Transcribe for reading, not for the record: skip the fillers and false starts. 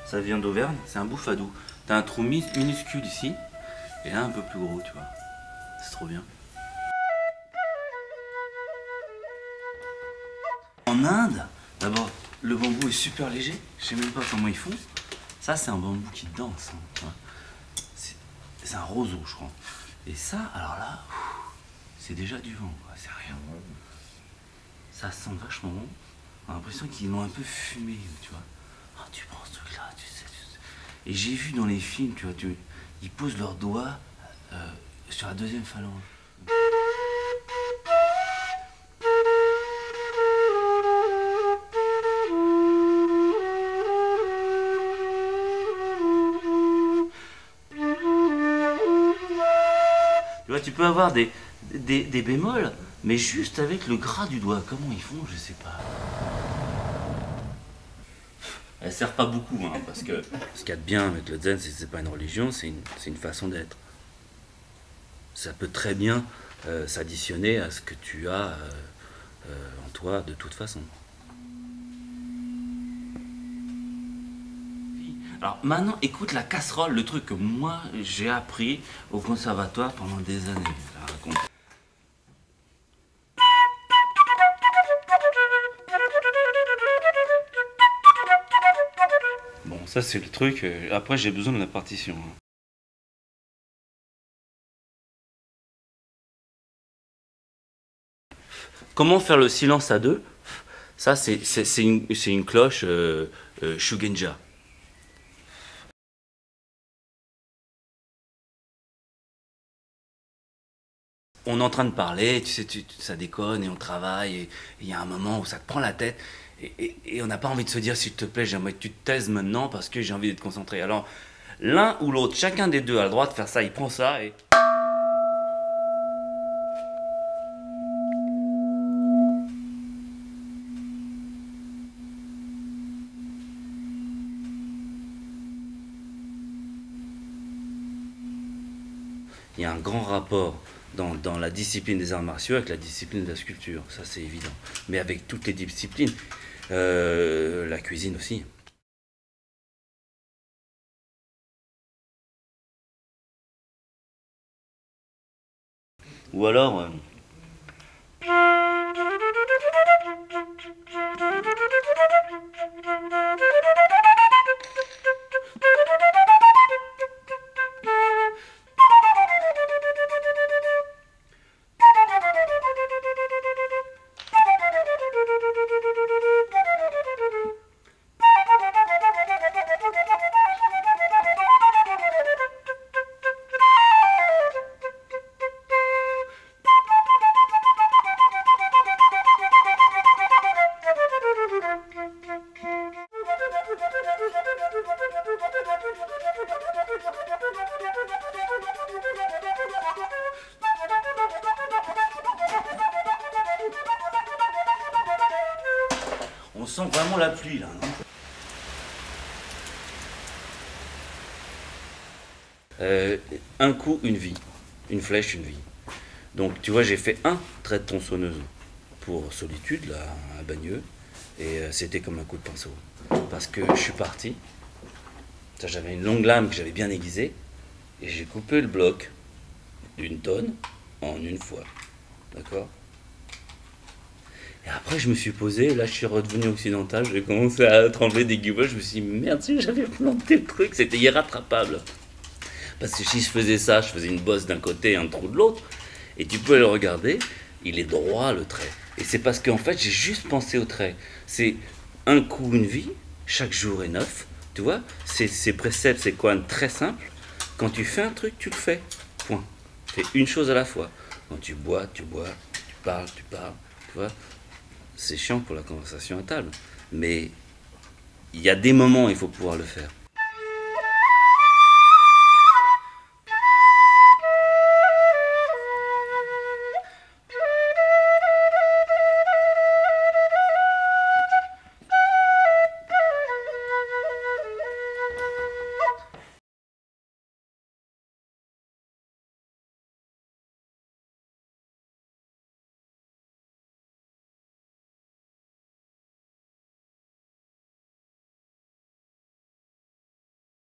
ça vient d'Auvergne, c'est un bouffadou. T'as un trou minuscule ici, et là un peu plus gros, tu vois. C'est trop bien. En Inde, d'abord, le bambou est super léger, je sais même pas comment ils font. Ça, c'est un bambou qui danse, hein, tu vois. C'est un roseau, je crois. Et ça, alors là, c'est déjà du vent, quoi, c'est rien. Ça sent vachement bon. On a l'impression qu'ils l'ont un peu fumé, tu vois. Oh, tu prends ce truc-là, tu sais. Et j'ai vu dans les films, tu vois, ils posent leurs doigts sur la deuxième phalange. Tu vois, tu peux avoir des bémols, mais juste avec le gras du doigt. Comment ils font, je sais pas. Elle sert pas beaucoup, hein, parce que ce qu'il y a de bien avec le zen, c'est pas une religion, c'est une façon d'être. Ça peut très bien s'additionner à ce que tu as en toi de toute façon. Alors maintenant, écoute la casserole, le truc que moi j'ai appris au conservatoire pendant des années. Je la raconte. Bon, ça c'est le truc. Après, j'ai besoin de la partition. Comment faire le silence à deux? Ça, c'est une cloche Shugenja. On est en train de parler, tu sais, ça déconne et on travaille, et il y a un moment où ça te prend la tête, et on n'a pas envie de se dire, s'il te plaît, j'aimerais que tu te taises maintenant parce que j'ai envie d'être concentré. Alors, l'un ou l'autre, chacun des deux a le droit de faire ça, il prend ça et... Il y a un grand rapport dans la discipline des arts martiaux avec la discipline de la sculpture, ça c'est évident. Mais avec toutes les disciplines, la cuisine aussi. Ou alors... On sent vraiment la pluie là, non? Un coup, une vie. Une flèche, une vie. Donc tu vois, j'ai fait un trait de tronçonneuse pour Solitude, là, à Bagneux. Et c'était comme un coup de pinceau. Parce que je suis parti. J'avais une longue lame que j'avais bien aiguisée. Et j'ai coupé le bloc d'une tonne en une fois. D'accord? Et après, je me suis posé, là, je suis redevenu occidental, j'ai commencé à trembler des guillemets, je me suis dit, merde, si j'avais planté le truc, c'était irrattrapable. Parce que si je faisais ça, je faisais une bosse d'un côté et un trou de l'autre, et tu peux le regarder, il est droit, le trait. Et c'est parce qu'en fait, j'ai juste pensé au trait. C'est un coup, une vie, chaque jour est neuf, tu vois, ces préceptes, c'est quoi, très simple. Quand tu fais un truc, tu le fais, point. Tu fais une chose à la fois. Quand tu bois, tu parles, tu vois. C'est chiant pour la conversation à table, mais il y a des moments où il faut pouvoir le faire.